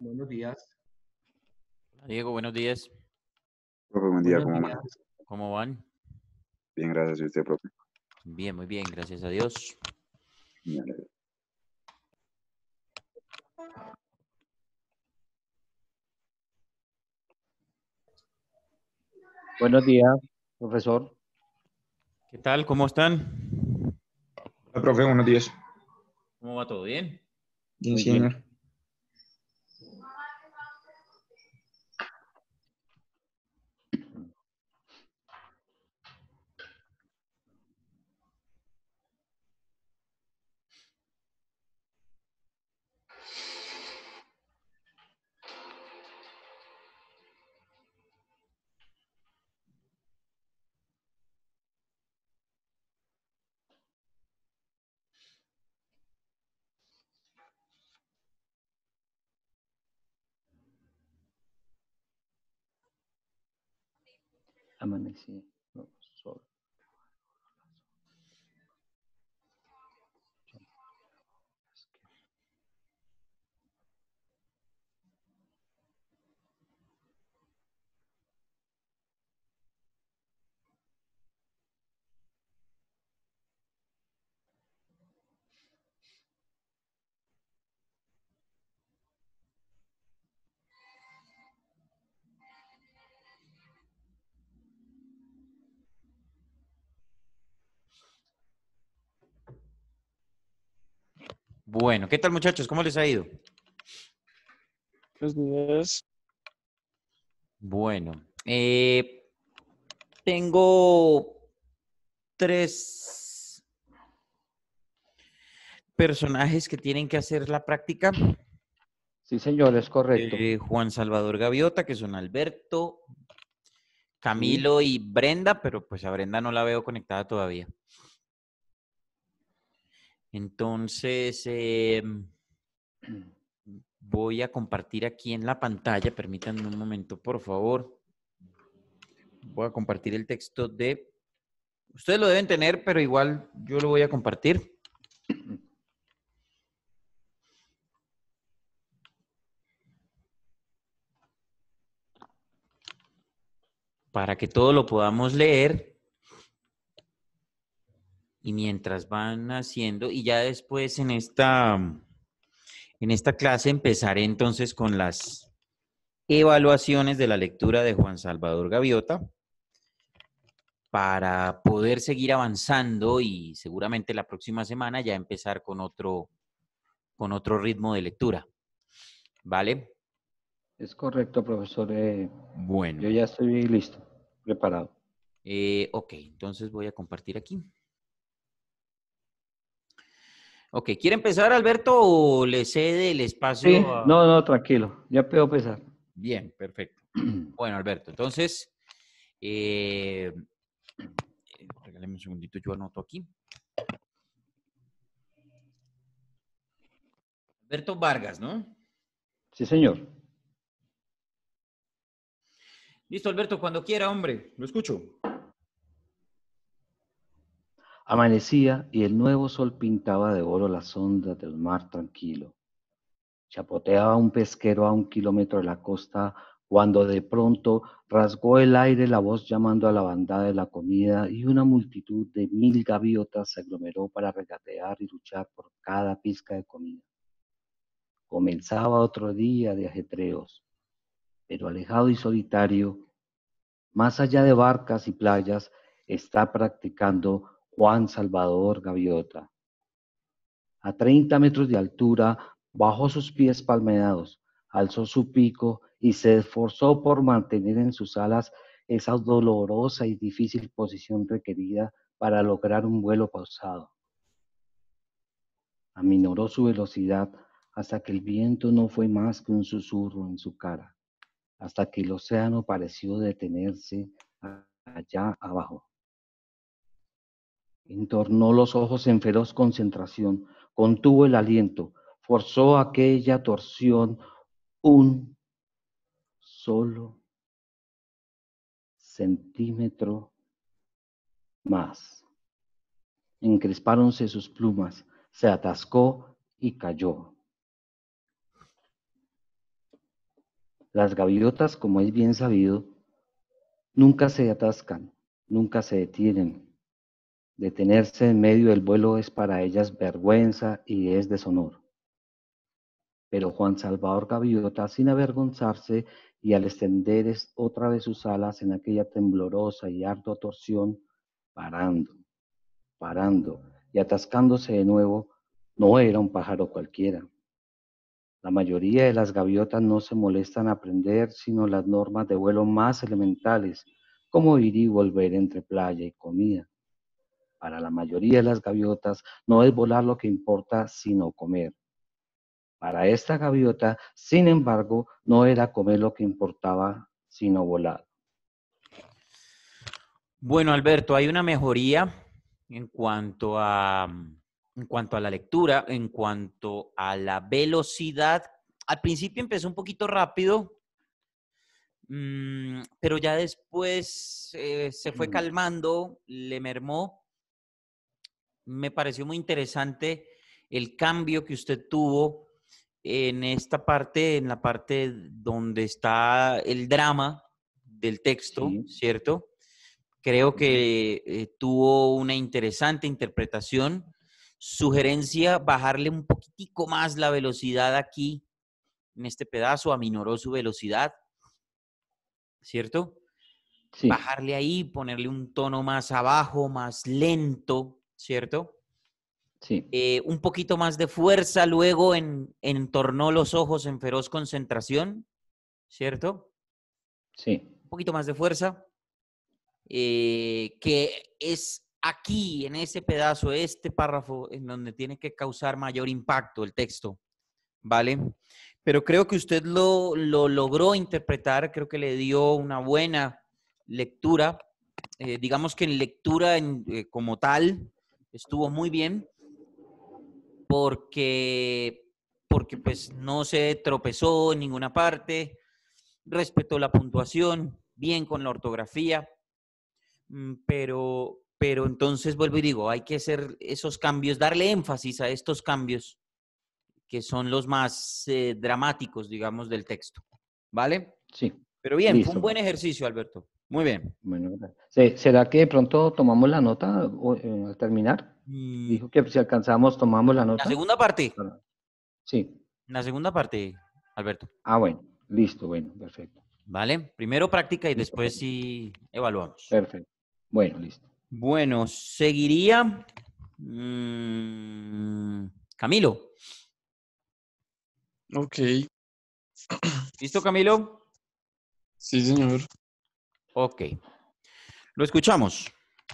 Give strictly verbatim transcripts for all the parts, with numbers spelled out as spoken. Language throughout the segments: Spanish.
Buenos días. Diego, buenos días. Profe, buen día, Buenos ¿cómo días. amanece? ¿Cómo van? Bien, gracias. ¿Y usted, profe? Bien, muy bien, gracias a Dios. Me alegra. Buenos días, profesor. ¿Qué tal? ¿Cómo están? Hola, profe, buenos días. ¿Cómo va todo bien? Bien, Muy sí, bien. señor. Amanecí. No, sol. Bueno, ¿qué tal, muchachos? ¿Cómo les ha ido? Buenos días. Bueno, eh, tengo tres personajes que tienen que hacer la práctica. Sí, señor, es correcto. Eh, Juan Salvador Gaviota, que son Alberto, Sí. Camilo y Brenda, pero pues a Brenda no la veo conectada todavía. Entonces, eh, voy a compartir aquí en la pantalla. Permítanme un momento, por favor. Voy a compartir el texto de... Ustedes lo deben tener, pero igual yo lo voy a compartir. Para que todo lo podamos leer. Y mientras van haciendo, y ya después en esta, en esta clase empezaré entonces con las evaluaciones de la lectura de Juan Salvador Gaviota para poder seguir avanzando y seguramente la próxima semana ya empezar con otro, con otro ritmo de lectura. ¿Vale? Es correcto, profesor. Eh, Bueno. yo ya estoy listo, preparado. Eh, ok, entonces voy a compartir aquí. Ok, ¿quiere empezar, Alberto, o le cede el espacio Sí, a... no, no, tranquilo. Ya puedo empezar. Bien, perfecto. Bueno, Alberto, entonces, eh, regáleme un segundito, yo anoto aquí. Alberto Vargas, ¿no? Sí, señor. Listo, Alberto, cuando quiera, hombre, lo escucho. Amanecía y el nuevo sol pintaba de oro las ondas del mar tranquilo. Chapoteaba un pesquero a un kilómetro de la costa cuando de pronto rasgó el aire la voz llamando a la bandada de la comida y una multitud de mil gaviotas se aglomeró para regatear y luchar por cada pizca de comida. Comenzaba otro día de ajetreos, pero alejado y solitario, más allá de barcas y playas, está practicando Juan Salvador Gaviota. A treinta metros de altura, bajó sus pies palmeados, alzó su pico y se esforzó por mantener en sus alas esa dolorosa y difícil posición requerida para lograr un vuelo pausado. Aminoró su velocidad hasta que el viento no fue más que un susurro en su cara, hasta que el océano pareció detenerse allá abajo. Entornó los ojos en feroz concentración, contuvo el aliento, forzó aquella torsión un solo centímetro más. Encrespáronse sus plumas, se atascó y cayó. Las gaviotas, como es bien sabido, nunca se atascan, nunca se detienen. Detenerse en medio del vuelo es para ellas vergüenza y es deshonor. Pero Juan Salvador Gaviota, sin avergonzarse y al extender es- otra vez sus alas en aquella temblorosa y ardua torsión, parando, parando y atascándose de nuevo, no era un pájaro cualquiera. La mayoría de las gaviotas no se molestan a aprender sino las normas de vuelo más elementales, como ir y volver entre playa y comida. Para la mayoría de las gaviotas no es volar lo que importa, sino comer. Para esta gaviota, sin embargo, no era comer lo que importaba, sino volar. Bueno, Alberto, hay una mejoría en cuanto a, en cuanto a la lectura, en cuanto a la velocidad. Al principio empezó un poquito rápido, mmm, pero ya después eh, se fue calmando, le mermó. Me pareció muy interesante el cambio que usted tuvo en esta parte, en la parte donde está el drama del texto, Sí, ¿cierto? Creo que eh, tuvo una interesante interpretación. Sugerencia, bajarle un poquitico más la velocidad aquí, en este pedazo, aminoró su velocidad, ¿cierto? sí, Bajarle ahí, ponerle un tono más abajo, más lento, ¿cierto? sí, Eh, un poquito más de fuerza, luego en, entornó los ojos en feroz concentración, ¿cierto? sí, Un poquito más de fuerza, eh, que es aquí, en ese pedazo, este párrafo, en donde tiene que causar mayor impacto el texto, ¿vale? Pero creo que usted lo, lo logró interpretar, creo que le dio una buena lectura, eh, digamos que en lectura en, eh, como tal, estuvo muy bien, porque, porque pues no se tropezó en ninguna parte, respetó la puntuación, bien con la ortografía, pero, pero entonces vuelvo y digo, hay que hacer esos cambios, darle énfasis a estos cambios que son los más eh, dramáticos, digamos, del texto, ¿vale? sí. Pero bien, fue un Listo, buen profe. ejercicio, Alberto. Muy bien. Bueno, gracias. Se- ¿será que de pronto tomamos la nota o, eh, al terminar? Y Dijo que si alcanzamos, tomamos la la nota. segunda parte, Para- Sí. la segunda parte, Alberto, Ah, bueno. Listo, bueno, perfecto. ¿vale? Primero práctica y Listo, después profe. sí evaluamos. Perfecto. Bueno, listo. Bueno, seguiría mm, Camilo. Ok, ¿Listo, Camilo? sí, señor. Ok. Lo escuchamos.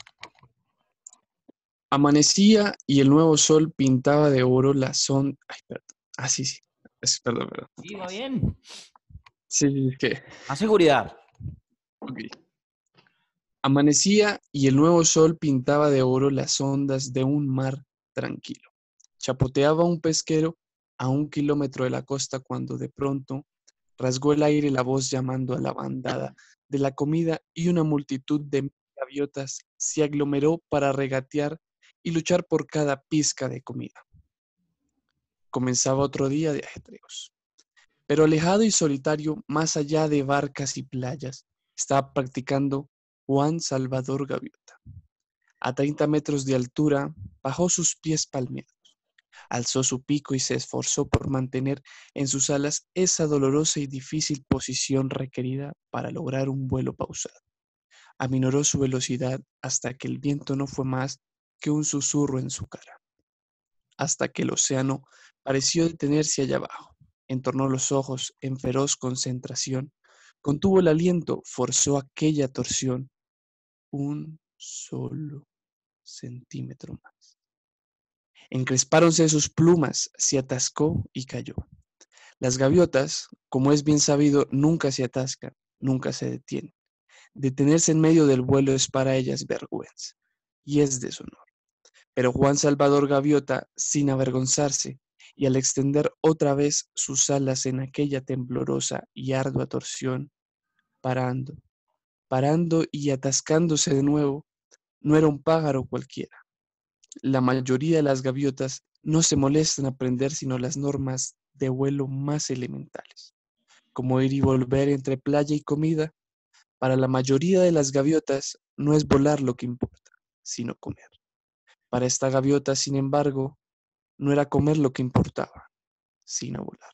Amanecía y el nuevo sol pintaba de oro la son... Ay, perdón. Ah, sí, sí. Es- perdón, perdón. Sí, va bien. Sí, es que... Más seguridad. Ok. Amanecía y el nuevo sol pintaba de oro las ondas de un mar tranquilo. Chapoteaba un pesquero a un kilómetro de la costa cuando de pronto rasgó el aire la voz llamando a la bandada de la comida y una multitud de gaviotas se aglomeró para regatear y luchar por cada pizca de comida. Comenzaba otro día de ajetreos. Pero alejado y solitario, más allá de barcas y playas, estaba practicando Juan Salvador Gaviota. A treinta metros de altura, bajó sus pies palmeados, alzó su pico y se esforzó por mantener en sus alas esa dolorosa y difícil posición requerida para lograr un vuelo pausado. Aminoró su velocidad hasta que el viento no fue más que un susurro en su cara, hasta que el océano pareció detenerse allá abajo. Entornó los ojos en feroz concentración, contuvo el aliento, forzó aquella torsión un solo centímetro más. Encrespáronse sus plumas, se atascó y cayó. Las gaviotas, como es bien sabido, nunca se atascan, nunca se detienen. Detenerse en medio del vuelo es para ellas vergüenza y es deshonor. Pero Juan Salvador Gaviota, sin avergonzarse, y al extender otra vez sus alas en aquella temblorosa y ardua torsión, parando, parando y atascándose de nuevo, no era un pájaro cualquiera. La mayoría de las gaviotas no se molestan a aprender sino las normas de vuelo más elementales, como ir y volver entre playa y comida, para la mayoría de las gaviotas no es volar lo que importa, sino comer. Para esta gaviota, sin embargo, no era comer lo que importaba, sino volar.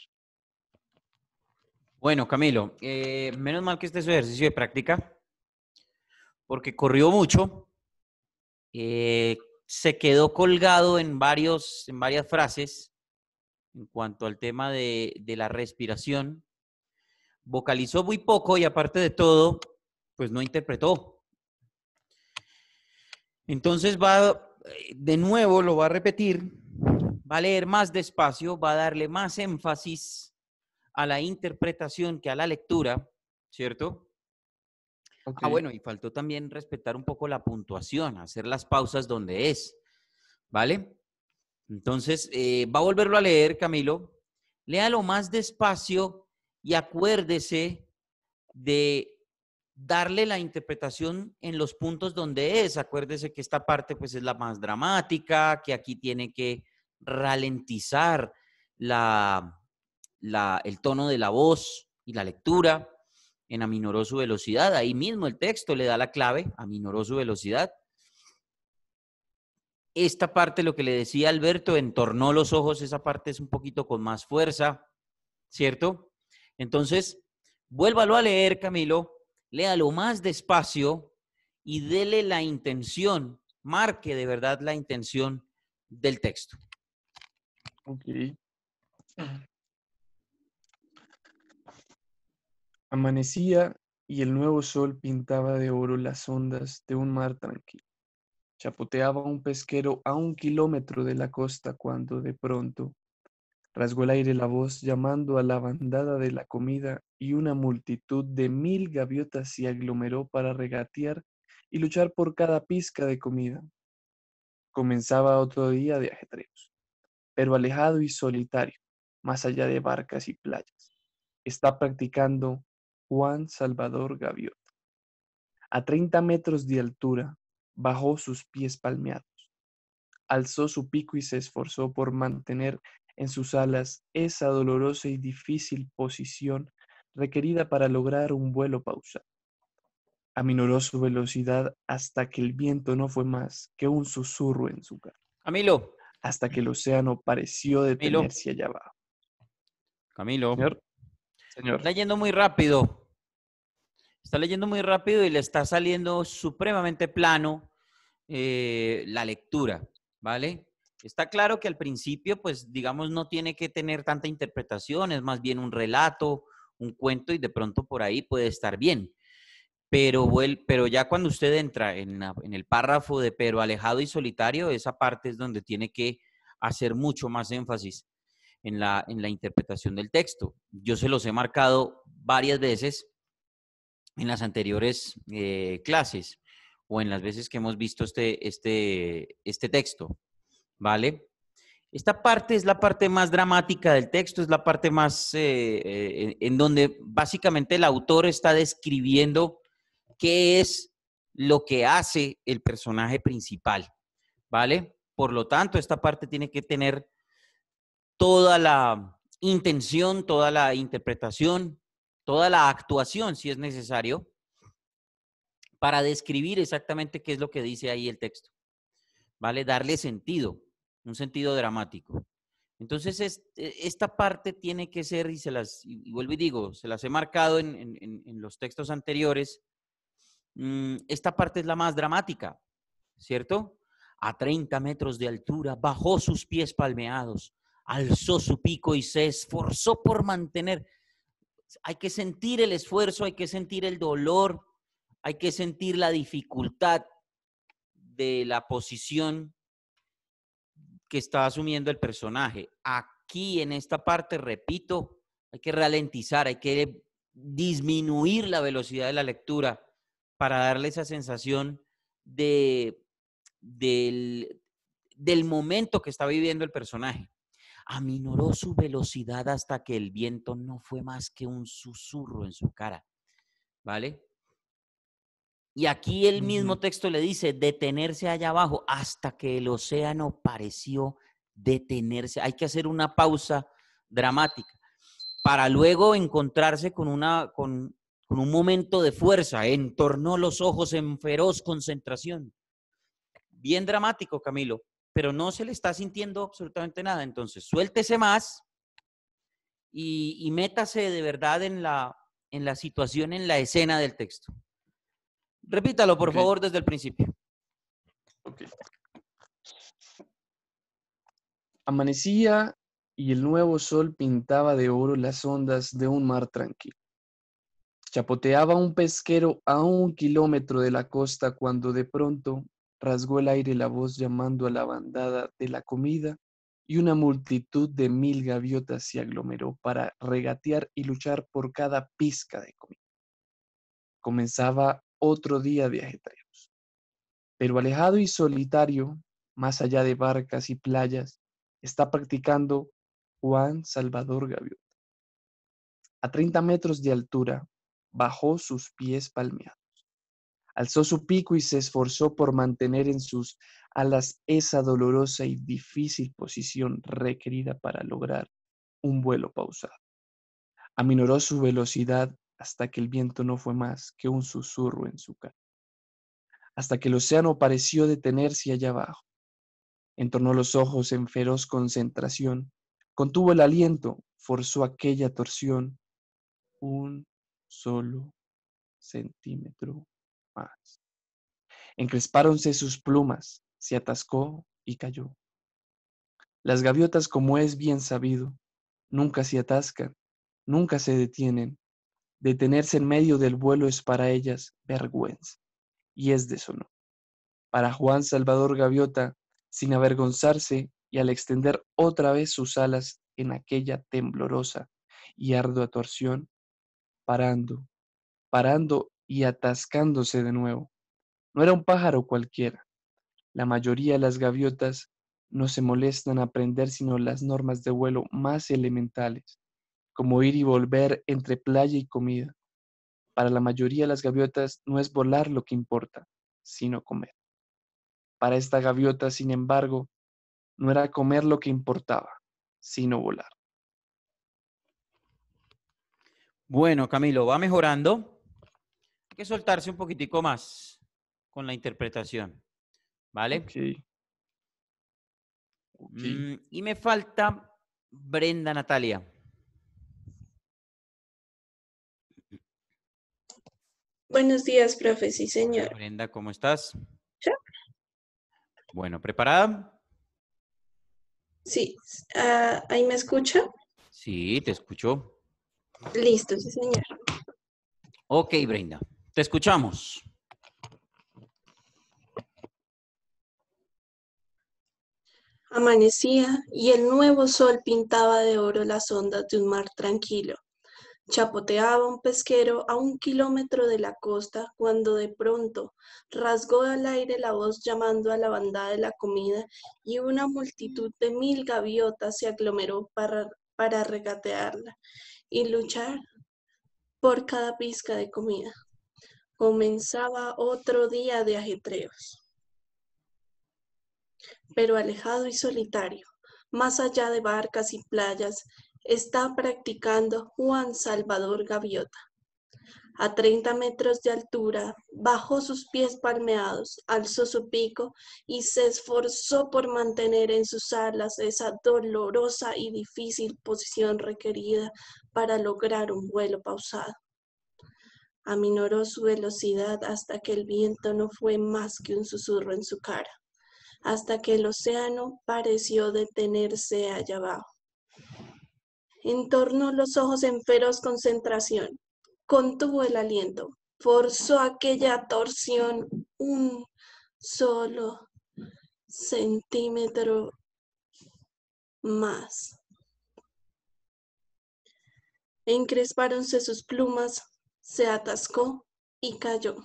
Bueno, Camilo, eh, menos mal que este es su ejercicio de práctica, porque corrió mucho, eh, se quedó colgado en, varios, en varias frases en cuanto al tema de, de la respiración, vocalizó muy poco y aparte de todo, pues no interpretó. Entonces va, de nuevo lo va a repetir, va a leer más despacio, va a darle más énfasis a la interpretación que a la lectura, ¿cierto? Ok. Ah, bueno, y faltó también respetar un poco la puntuación, hacer las pausas donde es, ¿vale? Entonces, eh, va a volverlo a leer, Camilo. Léalo más despacio y acuérdese de darle la interpretación en los puntos donde es. Acuérdese que esta parte pues es la más dramática, que aquí tiene que ralentizar la, la, el tono de la voz y la lectura. En aminoró su velocidad, ahí mismo el texto le da la clave, aminoró su velocidad. Esta parte, lo que le decía Alberto, entornó los ojos, esa parte es un poquito con más fuerza, ¿cierto? Entonces, vuélvalo a leer, Camilo, léalo más despacio y dele la intención, marque de verdad la intención del texto. Ok. Amanecía y el nuevo sol pintaba de oro las ondas de un mar tranquilo. Chapoteaba un pesquero a un kilómetro de la costa cuando de pronto rasgó el aire la voz llamando a la bandada de la comida y una multitud de mil gaviotas se aglomeró para regatear y luchar por cada pizca de comida. Comenzaba otro día de ajetreos, pero alejado y solitario, más allá de barcas y playas. Está practicando Juan Salvador Gaviota. A treinta metros de altura, bajó sus pies palmeados, alzó su pico y se esforzó por mantener en sus alas esa dolorosa y difícil posición requerida para lograr un vuelo pausado. Aminoró su velocidad hasta que el viento no fue más que un susurro en su cara, Camilo, hasta que el océano pareció Camilo, detenerse allá abajo. Camilo, Señor, señor, está leyendo muy rápido, está leyendo muy rápido y le está saliendo supremamente plano eh, la lectura, ¿vale? Está claro que al principio, pues, digamos, no tiene que tener tanta interpretación, es más bien un relato, un cuento y de pronto por ahí puede estar bien. Pero, pero ya cuando usted entra en, la, en el párrafo de pero alejado y solitario, esa parte es donde tiene que hacer mucho más énfasis en la, en la interpretación del texto. Yo se los he marcado varias veces en las anteriores eh, clases o en las veces que hemos visto este, este, este texto, ¿vale? Esta parte es la parte más dramática del texto, es la parte más eh, eh, en donde básicamente el autor está describiendo qué es lo que hace el personaje principal, ¿vale? Por lo tanto, esta parte tiene que tener toda la intención, toda la interpretación, toda la actuación, si es necesario, para describir exactamente qué es lo que dice ahí el texto, ¿vale? Darle sentido, un sentido dramático. Entonces, es, esta parte tiene que ser, y se las, y vuelvo y digo, se las he marcado en, en, en los textos anteriores, mmm, esta parte es la más dramática, ¿cierto? A treinta metros de altura, bajó sus pies palmeados, alzó su pico y se esforzó por mantener. Hay que sentir el esfuerzo, hay que sentir el dolor, hay que sentir la dificultad de la posición que está asumiendo el personaje. Aquí en esta parte, repito, hay que ralentizar, hay que disminuir la velocidad de la lectura para darle esa sensación de, del, del momento que está viviendo el personaje. Aminoró su velocidad hasta que el viento no fue más que un susurro en su cara, ¿vale? Y aquí el mismo texto le dice detenerse allá abajo hasta que el océano pareció detenerse. Hay que hacer una pausa dramática. para luego encontrarse con, una, con, con un momento de fuerza. Entornó los ojos en feroz concentración. Bien dramático, Camilo, pero no se le está sintiendo absolutamente nada. Entonces, suéltese más y, y métase de verdad en la, en la situación, en la escena del texto. Repítalo, por Ok. favor, desde el principio. Ok. Amanecía y el nuevo sol pintaba de oro las ondas de un mar tranquilo. Chapoteaba un pesquero a un kilómetro de la costa cuando de pronto rasgó el aire la voz llamando a la bandada de la comida y una multitud de mil gaviotas se aglomeró para regatear y luchar por cada pizca de comida. Comenzaba otro día de ajetreos, pero alejado y solitario, más allá de barcas y playas, está practicando Juan Salvador Gaviota. A treinta metros de altura, bajó sus pies palmeados. Alzó su pico y se esforzó por mantener en sus alas esa dolorosa y difícil posición requerida para lograr un vuelo pausado. Aminoró su velocidad hasta que el viento no fue más que un susurro en su cara, hasta que el océano pareció detenerse allá abajo. Entornó los ojos en feroz concentración, contuvo el aliento, forzó aquella torsión un solo centímetro más. Encrespáronse sus plumas, se atascó y cayó. Las gaviotas, como es bien sabido, nunca se atascan, nunca se detienen. Detenerse en medio del vuelo es para ellas vergüenza y es deshonor. Para Juan Salvador Gaviota, sin avergonzarse y al extender otra vez sus alas en aquella temblorosa y ardua torsión, parando, parando y atascándose de nuevo. No era un pájaro cualquiera. La mayoría de las gaviotas no se molestan a aprender sino las normas de vuelo más elementales, como ir y volver entre playa y comida. Para la mayoría de las gaviotas no es volar lo que importa, sino comer. Para esta gaviota, sin embargo, no era comer lo que importaba, sino volar. Bueno, Camilo, va mejorando. Hay que soltarse un poquitico más con la interpretación, ¿vale? Ok, ok. Mm, y me falta Brenda Natalia. Buenos días, profe, sí, señor. Brenda, ¿cómo estás? ¿Ya? Bueno, ¿preparada? Sí, ah, ¿ahí me escucha? Sí, te escucho. Listo, sí, señor. Ok, Brenda, te escuchamos. Amanecía y el nuevo sol pintaba de oro las ondas de un mar tranquilo. Chapoteaba un pesquero a un kilómetro de la costa cuando de pronto rasgó al aire la voz llamando a la bandada de la comida y una multitud de mil gaviotas se aglomeró para, para regatearla y luchar por cada pizca de comida. Comenzaba otro día de ajetreos, pero alejado y solitario, más allá de barcas y playas, está practicando Juan Salvador Gaviota. A treinta metros de altura, bajó sus pies palmeados, alzó su pico y se esforzó por mantener en sus alas esa dolorosa y difícil posición requerida para lograr un vuelo pausado. Aminoró su velocidad hasta que el viento no fue más que un susurro en su cara, hasta que el océano pareció detenerse allá abajo. Entornó los ojos en feroz concentración, contuvo el aliento, forzó aquella torsión un solo centímetro más. Encrespáronse sus plumas, se atascó y cayó.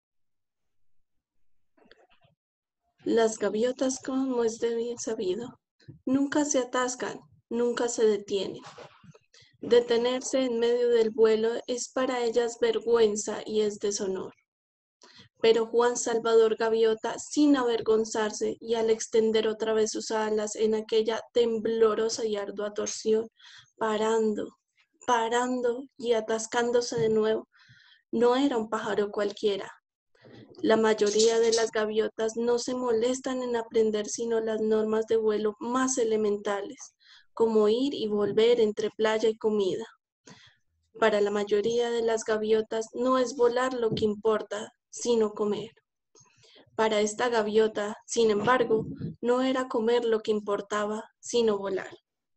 Las gaviotas, como es de bien sabido, nunca se atascan, nunca se detienen. Detenerse en medio del vuelo es para ellas vergüenza y es deshonor. Pero Juan Salvador Gaviota, sin avergonzarse y al extender otra vez sus alas en aquella temblorosa y ardua torsión, parando, parando y atascándose de nuevo. No era un pájaro cualquiera. La mayoría de las gaviotas no se molestan en aprender sino las normas de vuelo más elementales, como ir y volver entre playa y comida. Para la mayoría de las gaviotas no es volar lo que importa, sino comer. Para esta gaviota, sin embargo, no era comer lo que importaba, sino volar.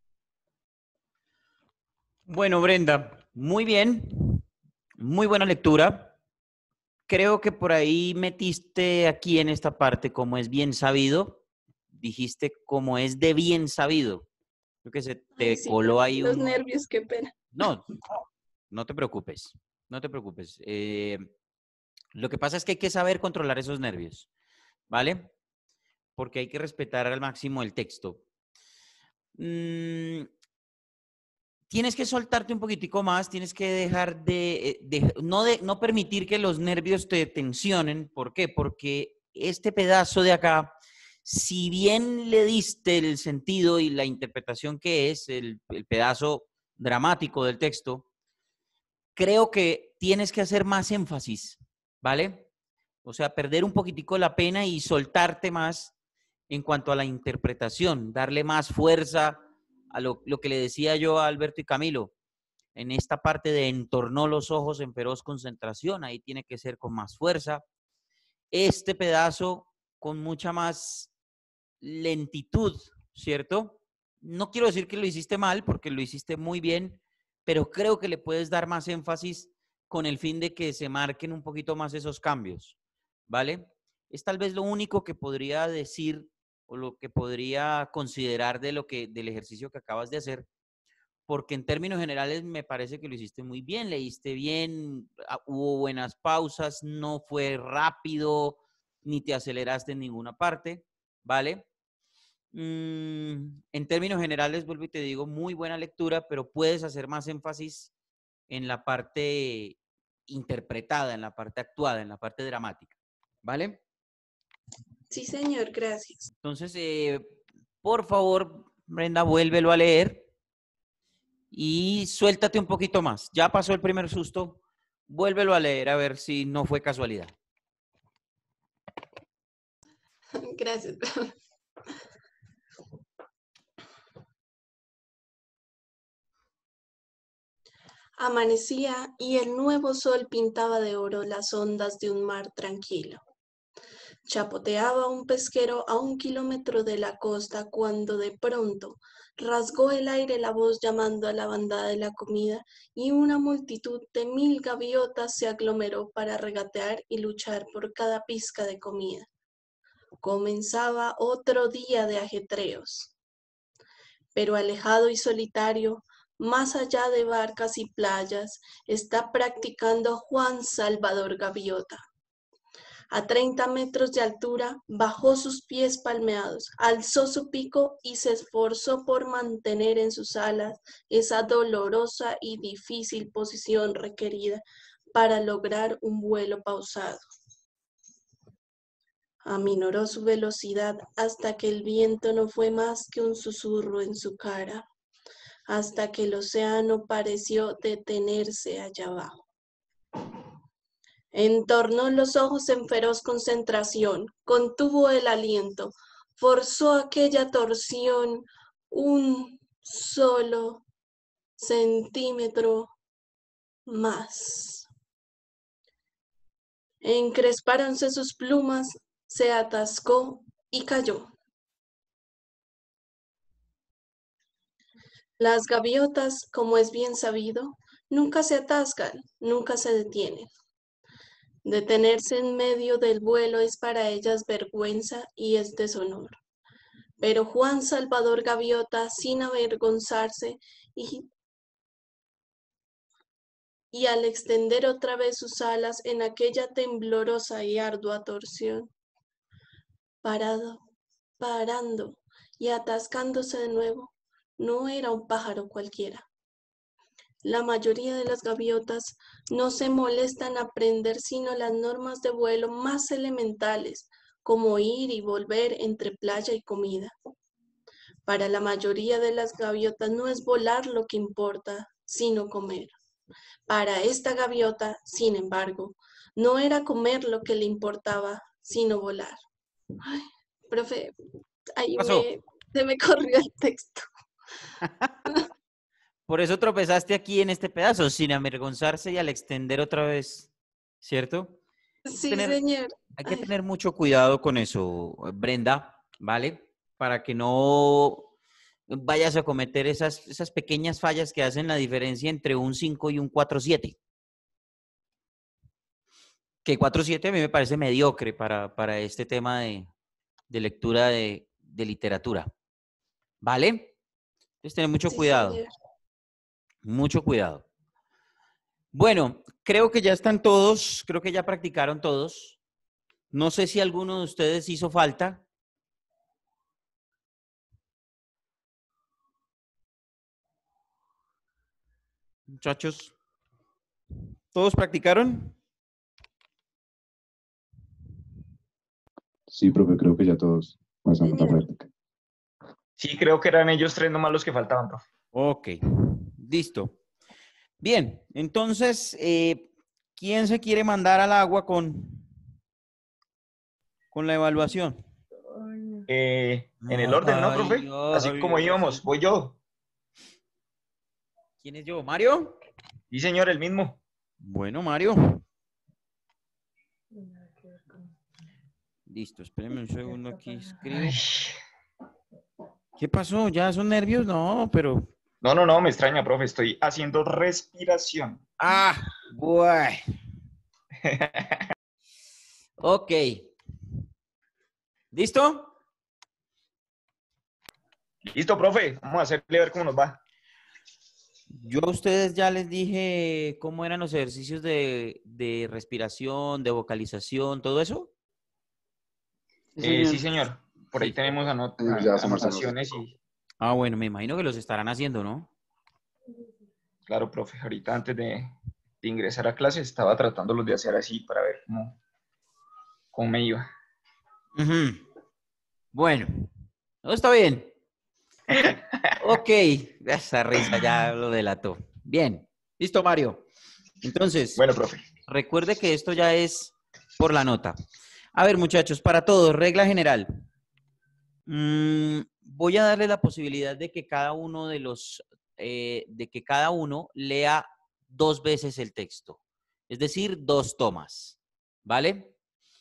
Bueno, Brenda, muy bien, muy buena lectura. Creo que por ahí metiste aquí en esta parte, como es bien sabido, dijiste como es de bien sabido. Creo que se te Ay, sí, coló ahí los un... nervios, qué pena. No, no te preocupes, no te preocupes. Eh, lo que pasa es que hay que saber controlar esos nervios, ¿vale? Porque hay que respetar al máximo el texto. Mm, tienes que soltarte un poquitico más, tienes que dejar de, de, no, de, no permitir que los nervios te tensionen. ¿Por qué? Porque este pedazo de acá, si bien le diste el sentido y la interpretación que es el, el pedazo dramático del texto, creo que tienes que hacer más énfasis, ¿vale? O sea, perder un poquitico la pena y soltarte más en cuanto a la interpretación, darle más fuerza a lo, lo que le decía yo a Alberto y Camilo, en esta parte de entornó los ojos en feroz concentración, ahí tiene que ser con más fuerza. Este pedazo con mucha más lentitud, ¿cierto? No quiero decir que lo hiciste mal, porque lo hiciste muy bien, pero creo que le puedes dar más énfasis con el fin de que se marquen un poquito más esos cambios, ¿vale? Es tal vez lo único que podría decir o lo que podría considerar de lo que, del ejercicio que acabas de hacer, porque en términos generales me parece que lo hiciste muy bien, leíste bien, hubo buenas pausas, no fue rápido, ni te aceleraste en ninguna parte, ¿vale? Mm, en términos generales, vuelvo y te digo, muy buena lectura, pero puedes hacer más énfasis en la parte interpretada, en la parte actuada, en la parte dramática, ¿vale? Sí, señor, gracias. Entonces, eh, por favor, Brenda, vuélvelo a leer y suéltate un poquito más. Ya pasó el primer susto, vuélvelo a leer a ver si no fue casualidad. Gracias. Amanecía y el nuevo sol pintaba de oro las ondas de un mar tranquilo. Chapoteaba un pesquero a un kilómetro de la costa cuando de pronto rasgó el aire la voz llamando a la bandada de la comida y una multitud de mil gaviotas se aglomeró para regatear y luchar por cada pizca de comida. Comenzaba otro día de ajetreos. Pero alejado y solitario, más allá de barcas y playas, está practicando Juan Salvador Gaviota. A treinta metros de altura, bajó sus pies palmeados, alzó su pico y se esforzó por mantener en sus alas esa dolorosa y difícil posición requerida para lograr un vuelo pausado. Aminoró su velocidad hasta que el viento no fue más que un susurro en su cara, hasta que el océano pareció detenerse allá abajo. Entornó los ojos en feroz concentración, contuvo el aliento, forzó aquella torsión un solo centímetro más. Encrespáronse sus plumas, se atascó y cayó. Las gaviotas, como es bien sabido, nunca se atascan, nunca se detienen. Detenerse en medio del vuelo es para ellas vergüenza y es deshonor. Pero Juan Salvador Gaviota, sin avergonzarse y, y al extender otra vez sus alas en aquella temblorosa y ardua torsión, parado, parando y atascándose de nuevo, no era un pájaro cualquiera. La mayoría de las gaviotas no se molestan en aprender sino las normas de vuelo más elementales, como ir y volver entre playa y comida. Para la mayoría de las gaviotas no es volar lo que importa, sino comer. Para esta gaviota, sin embargo, no era comer lo que le importaba, sino volar. Ay, profe, ahí pasó? me, se me corrió el texto. Por eso tropezaste aquí en este pedazo, sin avergonzarse y al extender otra vez, ¿cierto? Hay que Sí, tener, señor. hay que Ay, tener mucho cuidado con eso, Brenda, ¿vale? Para que no vayas a cometer esas, esas pequeñas fallas que hacen la diferencia entre un cinco y un cuatro siete. Que cuatro siete a mí me parece mediocre para, para este tema de, de lectura de, de literatura, ¿vale? Entonces, tener mucho sí, cuidado, señor. mucho cuidado. Bueno, creo que ya están todos, creo que ya practicaron todos. No sé si alguno de ustedes hizo falta. Muchachos, ¿todos practicaron? Sí, profe, creo que ya todos pasamos la Señor. práctica. Sí, creo que eran ellos tres nomás los que faltaban, profe. Ok, listo. Bien, entonces, eh, ¿quién se quiere mandar al agua con, con la evaluación? Eh, en el orden, ¿no, Ay, profe? Así ay, como ay, íbamos, sí. voy yo. ¿Quién es yo? ¿Mario? Sí, señor, el mismo. Bueno, Mario. Listo, espérenme un segundo aquí, escribo. Ay. ¿Qué pasó? ¿Ya son nervios? No, pero... No, no, no, me extraña, profe. Estoy haciendo respiración. Ah, bueno. Ok. ¿Listo? Listo, profe. Vamos a hacerle a ver cómo nos va. Yo a ustedes ya les dije cómo eran los ejercicios de, de respiración, de vocalización, todo eso. Eh, sí, señor. Por ahí Sí. tenemos anot Sí, ya somos anotaciones y, Ah, bueno, me imagino que los estarán haciendo, ¿no? claro, profe, ahorita antes de, de ingresar a clase estaba tratándolos de hacer así para ver cómo, cómo me iba. Ujú. Bueno, no está bien. Ok, esa risa ya lo delató. Bien, listo, Mario. Entonces, Bueno, profe. recuerde que esto ya es por la nota. A ver, muchachos, para todos, regla general. Mm, voy a darle la posibilidad de que cada uno de los, eh, de que cada uno lea dos veces el texto. Es decir, dos tomas. ¿Vale?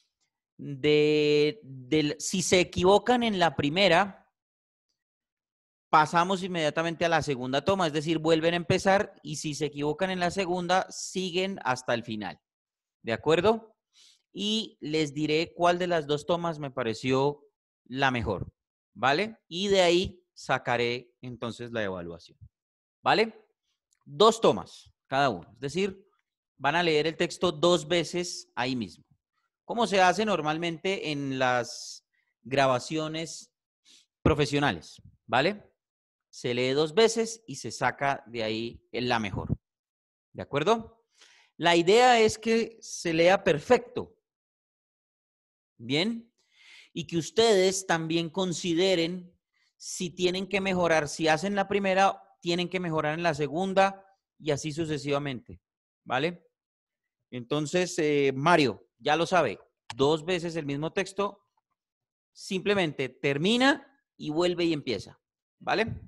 De, del- si se equivocan en la primera, pasamos inmediatamente a la segunda toma, es decir, vuelven a empezar y si se equivocan en la segunda, siguen hasta el final. ¿De acuerdo? Y les diré cuál de las dos tomas me pareció la mejor, ¿vale? Y de ahí sacaré entonces la evaluación, ¿vale? Dos tomas cada uno, es decir, van a leer el texto dos veces ahí mismo, como se hace normalmente en las grabaciones profesionales, ¿vale? Se lee dos veces y se saca de ahí la mejor, ¿de acuerdo? La idea es que se lea perfecto, ¿bien? Y que ustedes también consideren si tienen que mejorar, si hacen la primera, tienen que mejorar en la segunda y así sucesivamente, ¿vale? Entonces, eh, Mario, ya lo sabe, dos veces el mismo texto, simplemente termina y vuelve y empieza, ¿vale?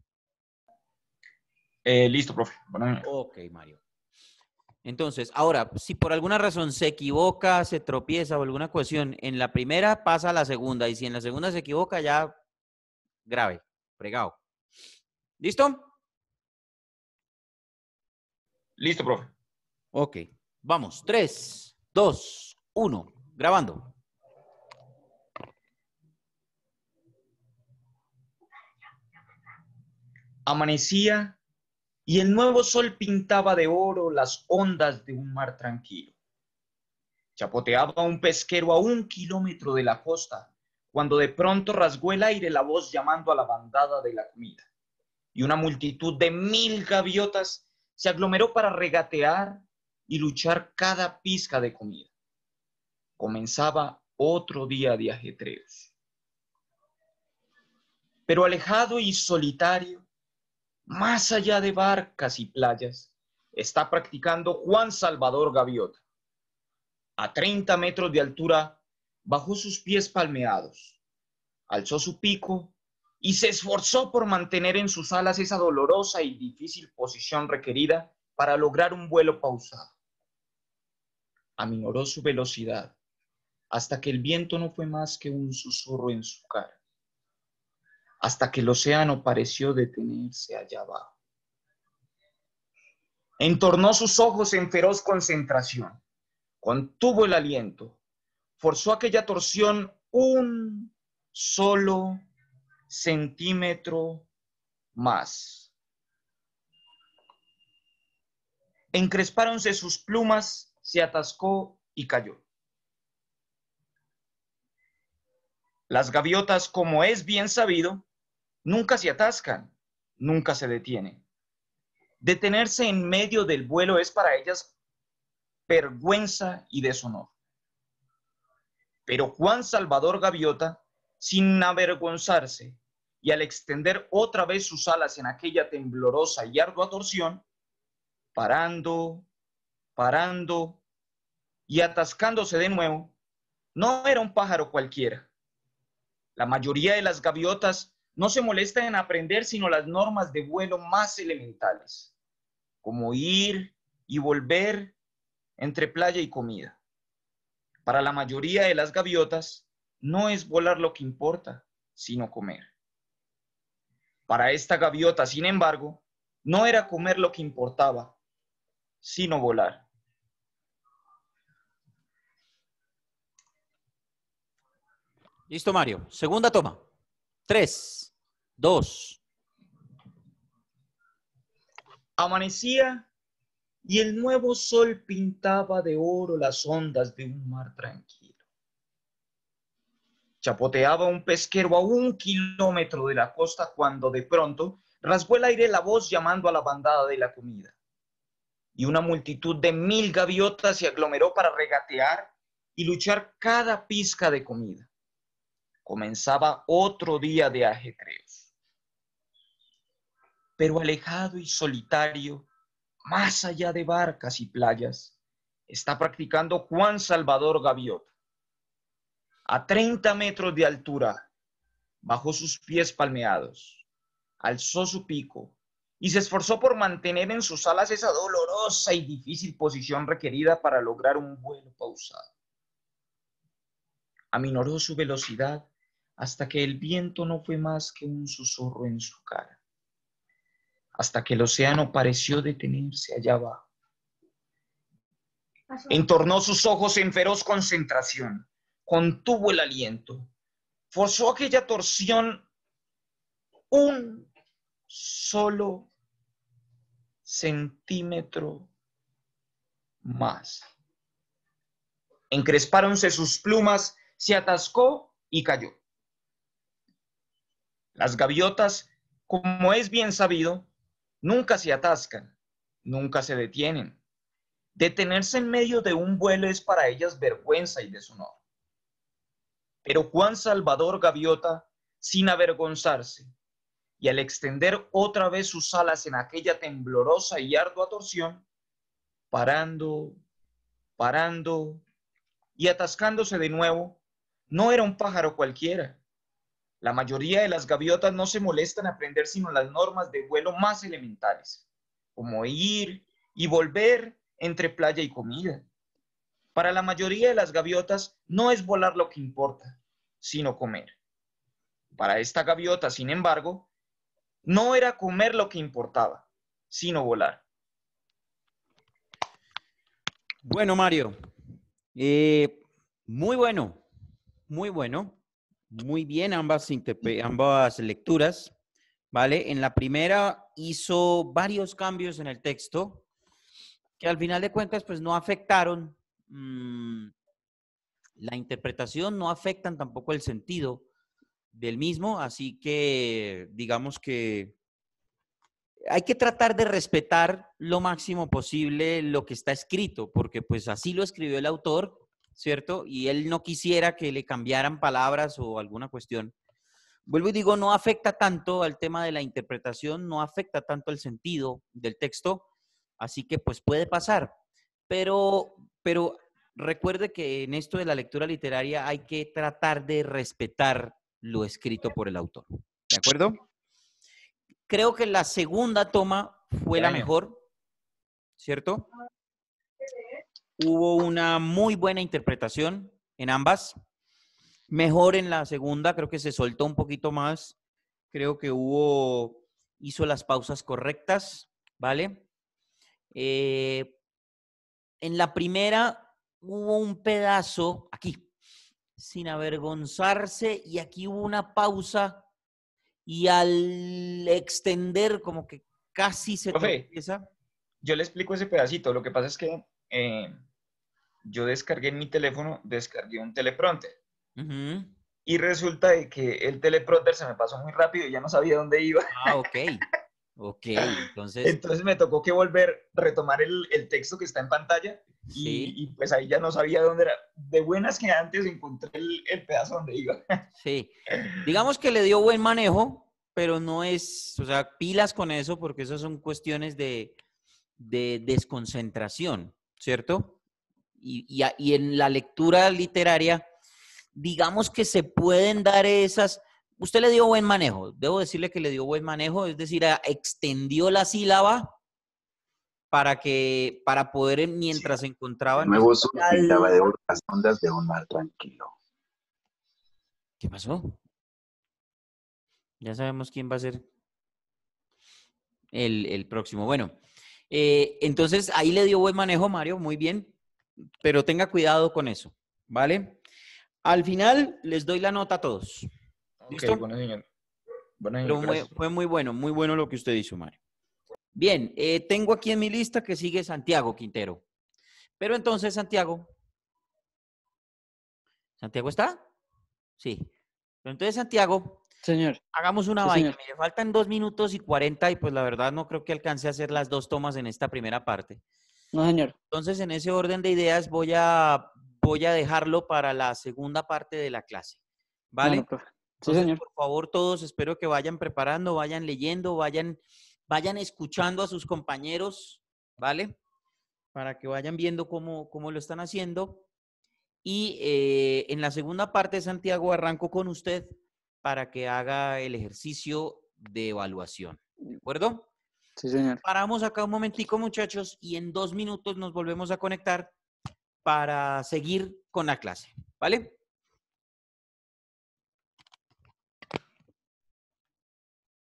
Eh, listo, profe. Bueno, Ok, Mario. Entonces, ahora, si por alguna razón se equivoca, se tropieza o alguna cuestión, en la primera pasa a la segunda y si en la segunda se equivoca, ya grave, fregado. ¿Listo? listo, profe. Ok, vamos. Tres, dos, uno. Grabando. Amanecía y el nuevo sol pintaba de oro las ondas de un mar tranquilo. Chapoteaba un pesquero a un kilómetro de la costa, cuando de pronto rasgó el aire la voz llamando a la bandada de la comida, y una multitud de mil gaviotas se aglomeró para regatear y luchar cada pizca de comida. Comenzaba otro día de ajetreos. Pero alejado y solitario, más allá de barcas y playas, está practicando Juan Salvador Gaviota. A treinta metros de altura, bajó sus pies palmeados, alzó su pico y se esforzó por mantener en sus alas esa dolorosa y difícil posición requerida para lograr un vuelo pausado. Aminoró su velocidad hasta que el viento no fue más que un susurro en su cara, hasta que el océano pareció detenerse allá abajo. Entornó sus ojos en feroz concentración, contuvo el aliento, forzó aquella torsión un solo centímetro más. Encrespáronse sus plumas, se atascó y cayó. Las gaviotas, como es bien sabido, nunca se atascan, nunca se detienen. Detenerse en medio del vuelo es para ellas vergüenza y deshonor. Pero Juan Salvador Gaviota, sin avergonzarse y al extender otra vez sus alas en aquella temblorosa y ardua torsión, parando, parando y atascándose de nuevo, no era un pájaro cualquiera. La mayoría de las gaviotas no se molestan en aprender sino las normas de vuelo más elementales, como ir y volver entre playa y comida. Para la mayoría de las gaviotas, no es volar lo que importa, sino comer. Para esta gaviota, sin embargo, no era comer lo que importaba, sino volar. Listo, Mario. Segunda toma. Tres, dos. Amanecía y el nuevo sol pintaba de oro las ondas de un mar tranquilo. Chapoteaba un pesquero a un kilómetro de la costa cuando de pronto rasgó el aire la voz llamando a la bandada de la comida. Y una multitud de mil gaviotas se aglomeró para regatear y luchar cada pizca de comida. Comenzaba otro día de ajetreos. Pero alejado y solitario, más allá de barcas y playas, está practicando Juan Salvador Gaviota. A treinta metros de altura, bajó sus pies palmeados, alzó su pico y se esforzó por mantener en sus alas esa dolorosa y difícil posición requerida para lograr un vuelo pausado. Aminoró su velocidad hasta que el viento no fue más que un susurro en su cara, hasta que el océano pareció detenerse allá abajo. Entornó sus ojos en feroz concentración, contuvo el aliento, forzó aquella torsión un solo centímetro más. Encrespáronse sus plumas, se atascó y cayó. Las gaviotas, como es bien sabido, nunca se atascan, nunca se detienen. Detenerse en medio de un vuelo es para ellas vergüenza y deshonor. Pero Juan Salvador Gaviota, sin avergonzarse, y al extender otra vez sus alas en aquella temblorosa y ardua torsión, parando, parando y atascándose de nuevo, no era un pájaro cualquiera. La mayoría de las gaviotas no se molestan en aprender sino las normas de vuelo más elementales, como ir y volver entre playa y comida. Para la mayoría de las gaviotas no es volar lo que importa, sino comer. Para esta gaviota, sin embargo, no era comer lo que importaba, sino volar. Bueno, Mario, eh, muy bueno, muy bueno, muy bien ambas, ambas lecturas, ¿vale? En la primera hizo varios cambios en el texto que al final de cuentas pues no afectaron mmm, la interpretación, no afectan tampoco el sentido del mismo, así que digamos que hay que tratar de respetar lo máximo posible lo que está escrito, porque pues así lo escribió el autor, ¿cierto? Y él no quisiera que le cambiaran palabras o alguna cuestión. vuelvo y digo, no afecta tanto al tema de la interpretación, no afecta tanto al sentido del texto, así que pues puede pasar. Pero, pero recuerde que en esto de la lectura literaria hay que tratar de respetar lo escrito por el autor. ¿De acuerdo? Creo que la segunda toma fue la mejor, ¿cierto? Hubo una muy buena interpretación en ambas. Mejor en la segunda, creo que se soltó un poquito más. Creo que hubo, hizo las pausas correctas, ¿vale? Eh, en la primera hubo un pedazo, aquí, sin avergonzarse, y aquí hubo una pausa, y al extender como que casi se Profe, tropieza. yo le explico ese pedacito. Lo que pasa es que eh, yo descargué en mi teléfono, descargué un teleprompter. Uh-huh. Y resulta de que el teleprompter se me pasó muy rápido y ya no sabía dónde iba. Ah, ok. Ok, entonces... Entonces me tocó que volver, retomar el, el texto que está en pantalla y, Sí. y pues ahí ya no sabía dónde era. De buenas que antes encontré el, el pedazo donde iba. Sí. Digamos que le dio buen manejo, pero no es, o sea, pilas con eso porque esas son cuestiones de, de desconcentración, ¿cierto? Y, y, y en la lectura literaria, digamos que se pueden dar esas... Usted le dio buen manejo, debo decirle que le dio buen manejo, es decir, extendió la sílaba para que, para poder, mientras se De encontraban... nuevo sol pintaba de oro las ondas de un mar tranquilo. ¿Qué pasó? Ya sabemos quién va a ser el, el próximo. Bueno, eh, entonces ahí le dio buen manejo, Mario, muy bien, pero tenga cuidado con eso, ¿vale? Al final les doy la nota a todos. ¿Listo? Ok, bueno, señor. Bueno, Pero señor, muy, gracias. fue muy bueno, muy bueno lo que usted hizo, Mario. Bien, eh, tengo aquí en mi lista que sigue Santiago Quintero. Pero entonces, Santiago, ¿Santiago está? Sí. Pero entonces, Santiago, Señor. hagamos una Sí, vaina. señor. Mire, faltan dos minutos y cuarenta y pues la verdad no creo que alcance a hacer las dos tomas en esta primera parte. No, señor. Entonces, en ese orden de ideas voy a, voy a dejarlo para la segunda parte de la clase. ¿Vale? Bueno, profe. Sí, Entonces, señor. por favor, todos espero que vayan preparando, vayan leyendo, vayan, vayan escuchando a sus compañeros, ¿vale? Para que vayan viendo cómo, cómo lo están haciendo. Y eh, en la segunda parte, Santiago, arranco con usted para que haga el ejercicio de evaluación. ¿De acuerdo? Sí, señor. Paramos acá un momentico, muchachos, y en dos minutos nos volvemos a conectar para seguir con la clase. ¿Vale?